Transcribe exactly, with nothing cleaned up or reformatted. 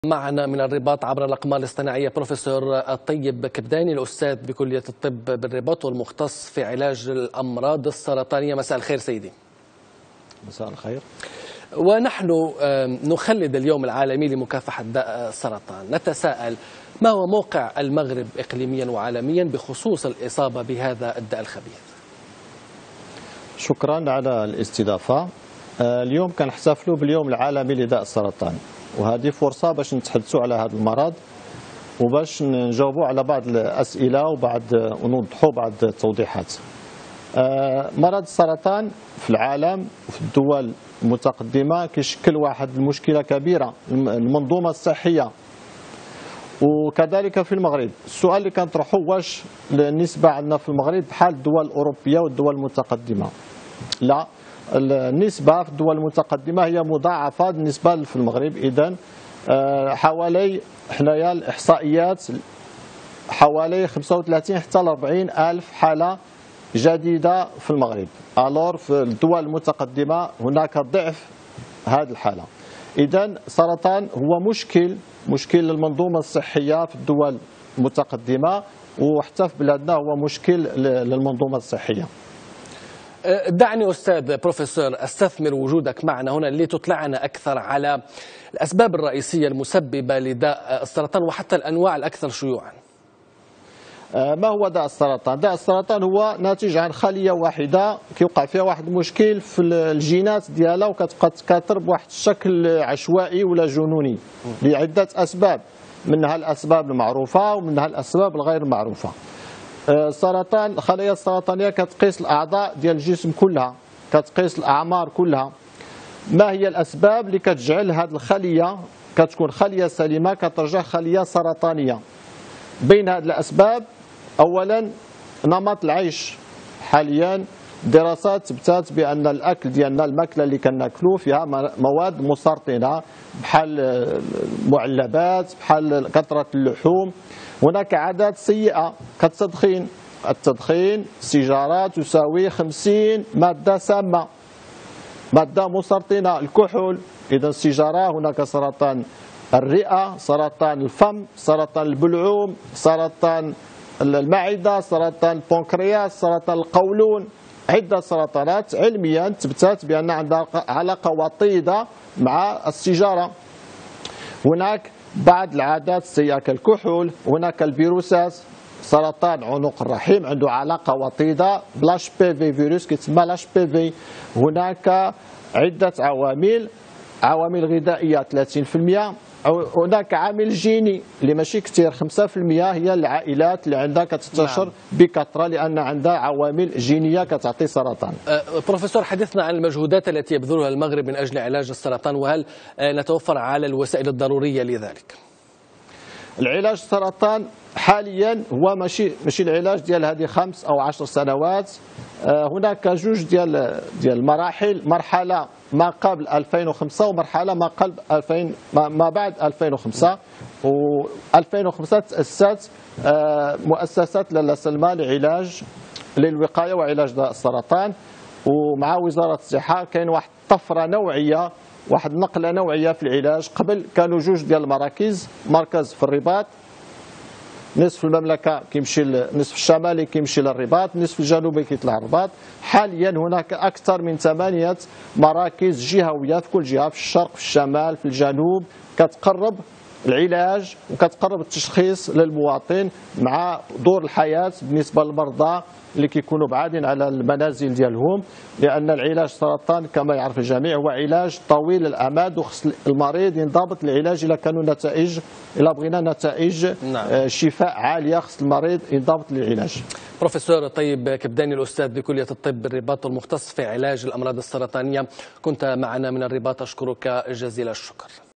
معنا من الرباط عبر الأقمار الاصطناعية بروفيسور الطيب كبداني، الأستاذ بكلية الطب بالرباط والمختص في علاج الأمراض السرطانية. مساء الخير سيدي. مساء الخير. ونحن نخلد اليوم العالمي لمكافحة داء السرطان، نتساءل ما هو موقع المغرب إقليميا وعالميا بخصوص الإصابة بهذا الداء الخبيث؟ شكرا على الاستضافة. اليوم كنحتفلوا باليوم العالمي لداء السرطان، وهذه فرصة باش نتحدثوا على هذا المرض وباش نجاوبوا على بعض الأسئلة وبعض ونوضحوا بعض التوضيحات. مرض السرطان في العالم وفي الدول المتقدمة كيشكل واحد المشكلة كبيرة المنظومة الصحية، وكذلك في المغرب. السؤال اللي كنطرحه واش النسبة عندنا في المغرب بحال الدول الأوروبية والدول المتقدمة؟ لا، النسبة في الدول المتقدمة هي مضاعفة بالنسبة في المغرب. إذن حوالي حنايا الإحصائيات حوالي خمسة وثلاثين حتى أربعين ألف حالة جديدة في المغرب، ألور في الدول المتقدمة هناك ضعف هذه الحالة. إذن السرطان هو مشكل مشكل للمنظومة الصحية في الدول المتقدمة، وحتى في بلادنا هو مشكل للمنظومة الصحية. دعني أستاذ بروفيسور أستثمر وجودك معنا هنا لتطلعنا أكثر على الأسباب الرئيسية المسببة لداء السرطان وحتى الأنواع الأكثر شيوعا. ما هو داء السرطان؟ داء السرطان هو ناتج عن خلية واحدة كيوقع فيها واحد المشكل في الجينات ديالها وكتبقى تكاثر بواحد الشكل عشوائي ولا جنوني لعدة أسباب، منها الأسباب المعروفة ومنها الأسباب الغير معروفة. السرطان الخلايا السرطانية كتقيس الأعضاء ديال الجسم كلها، كتقيس الأعمار كلها. ما هي الأسباب اللي كتجعل هذه الخلية كتكون خلية سليمة كترجع خلية سرطانية؟ بين هذه الأسباب أولا نمط العيش. حاليا دراسات تثبتات بأن الأكل ديالنا، الماكلة اللي كناكلو فيها مواد مسرطنة بحال المعلبات، بحال كثرة اللحوم. هناك عادات سيئة كالتدخين. التدخين السيجارة تساوي خمسين مادة سامة، مادة مسرطنة. الكحول، إذا السيجارة هناك سرطان الرئة، سرطان الفم، سرطان البلعوم، سرطان المعدة، سرطان البنكرياس، سرطان القولون. عدة سرطانات علميا تثبتت بأن عندها علاقة وطيدة مع السيجارة. هناك بعض العادات السيئة كالكحول. هناك الفيروسات، سرطان عنق الرحم عنده علاقة وطيدة بالاش بي في، فيروس كيتسمى لاش بي في. هناك عدة عوامل، عوامل غذائية ثلاثين بالمئة. هناك عامل جيني اللي ماشي كثير، خمسة بالمئة هي العائلات اللي عندها كتنتشر نعم. بكثرة لأن عندها عوامل جينية كتعطي سرطان. أه بروفيسور، حدثنا عن المجهودات التي يبذلها المغرب من أجل علاج السرطان، وهل نتوفر على الوسائل الضرورية لذلك؟ العلاج السرطان حاليا هو ماشي ماشي العلاج ديال هذه خمس أو عشر سنوات. هناك جوج ديال ديال المراحل، مرحلة ما قبل ألفين وخمسة ومرحلة ما قبل ألفين ما بعد ألفين وخمسة. و2005 تأسست مؤسسة لاله سلمى لعلاج للوقاية وعلاج داء السرطان، ومع وزارة الصحة كاين واحد الطفرة نوعية، واحد نقلة نوعية في العلاج. قبل كانوا جوج ديال المراكز، مركز في الرباط، نصف المملكة كيمشي النصف الشمالي كيمشي للرباط، النصف الجنوبي كيطلع الرباط. حاليا هناك أكثر من ثمانية مراكز جهوية في كل جهة، في الشرق، في الشمال، في الجنوب، كتقرب العلاج وكتقرب التشخيص للمواطن مع دور الحياة بالنسبة للمرضى اللي كيكونوا بعادين على المنازل ديالهم. لأن العلاج السرطان كما يعرف الجميع هو علاج طويل الأمد، وخص المريض ينضبط العلاج إلا كانوا نتائج، إلا بغينا نتائج نعم. شفاء عالية خص المريض ينضبط العلاج. بروفيسور طيب كبداني، الأستاذ بكلية الطب بالرباط والمختص في علاج الأمراض السرطانية، كنت معنا من الرباط، أشكرك جزيل الشكر.